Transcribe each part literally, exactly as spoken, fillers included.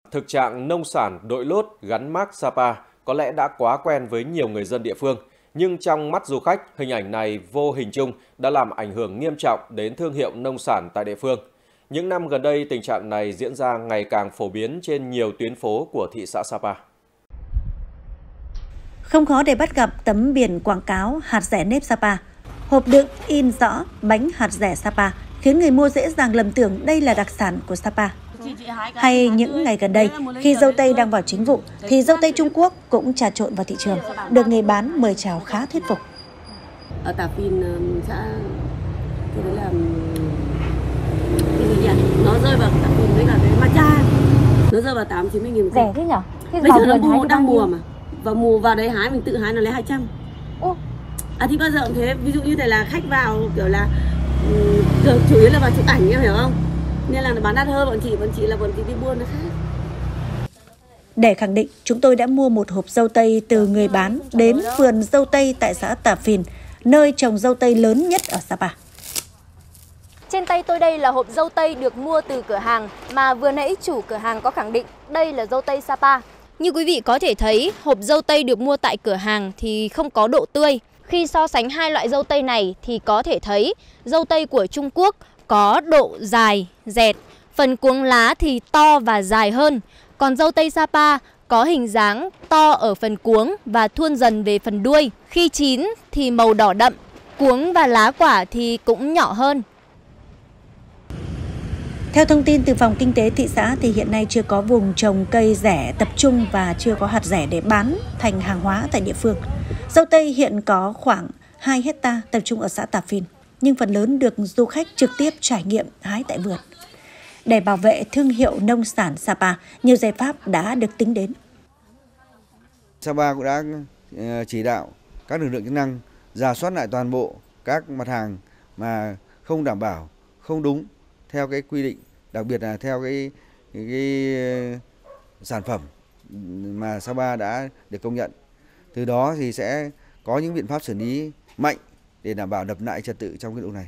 Thực trạng nông sản đội lốt gắn mác Sapa có lẽ đã quá quen với nhiều người dân địa phương, nhưng trong mắt du khách, hình ảnh này vô hình chung đã làm ảnh hưởng nghiêm trọng đến thương hiệu nông sản tại địa phương. Những năm gần đây, tình trạng này diễn ra ngày càng phổ biến trên nhiều tuyến phố của thị xã Sapa. Không khó để bắt gặp tấm biển quảng cáo hạt rẻ nếp Sapa. Hộp đựng in rõ bánh hạt rẻ Sapa khiến người mua dễ dàng lầm tưởng đây là đặc sản của Sapa. Hay những ngày gần đây, khi dâu tây đang vào chính vụ, thì dâu tây Trung Quốc cũng trà trộn vào thị trường, được người bán mời chào khá thuyết phục. Ở Tà Phìn xã, cái đấy là cái gì nhỉ? Nó rơi vào Tà Phìn với cả cái Matcha, nó rơi vào tám chín mươi nghìn. Rẻ thế nhở? Bây giờ là mùa đang mùa mà, và mùa vào đấy hái mình tự hái nó lấy hai trăm. Ô. À thì bao giờ cũng thế, ví dụ như thế là khách vào kiểu là um, chủ yếu là vào chụp ảnh, em hiểu không? Nên là nó bán đắt hơn bọn chị, bọn chị là bọn chị đi buôn nó khác. Để khẳng định, chúng tôi đã mua một hộp dâu tây từ người bán đến vườn dâu tây tại xã Tà Phìn, nơi trồng dâu tây lớn nhất ở Sapa. Trên tay tôi đây là hộp dâu tây được mua từ cửa hàng mà vừa nãy chủ cửa hàng có khẳng định đây là dâu tây Sapa. Như quý vị có thể thấy, hộp dâu tây được mua tại cửa hàng thì không có độ tươi. Khi so sánh hai loại dâu tây này thì có thể thấy dâu tây của Trung Quốc có độ dài, dẹt, phần cuống lá thì to và dài hơn. Còn dâu tây Sapa có hình dáng to ở phần cuống và thuôn dần về phần đuôi. Khi chín thì màu đỏ đậm, cuống và lá quả thì cũng nhỏ hơn. Theo thông tin từ Phòng Kinh tế thị xã thì hiện nay chưa có vùng trồng cây rẻ tập trung và chưa có hạt rẻ để bán thành hàng hóa tại địa phương. Dâu tây hiện có khoảng hai hectare tập trung ở xã Tà Phìn, nhưng phần lớn được du khách trực tiếp trải nghiệm hái tại vườn. Để bảo vệ thương hiệu nông sản Sapa, nhiều giải pháp đã được tính đến. Sapa cũng đã chỉ đạo các lực lượng chức năng rà soát lại toàn bộ các mặt hàng mà không đảm bảo, không đúng theo cái quy định, đặc biệt là theo cái, cái, cái sản phẩm mà Sapa đã được công nhận. Từ đó thì sẽ có những biện pháp xử lý mạnh để đảm bảo đập lại trật tự trong cái vụ này.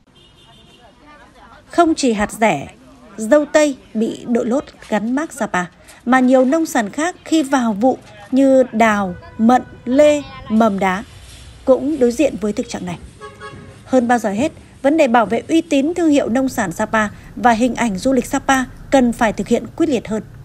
Không chỉ hạt rẻ, dâu tây bị đội lốt gắn mác Sapa, mà nhiều nông sản khác khi vào vụ như đào, mận, lê, mầm đá cũng đối diện với thực trạng này. Hơn bao giờ hết, vấn đề bảo vệ uy tín thương hiệu nông sản Sapa và hình ảnh du lịch Sapa cần phải thực hiện quyết liệt hơn.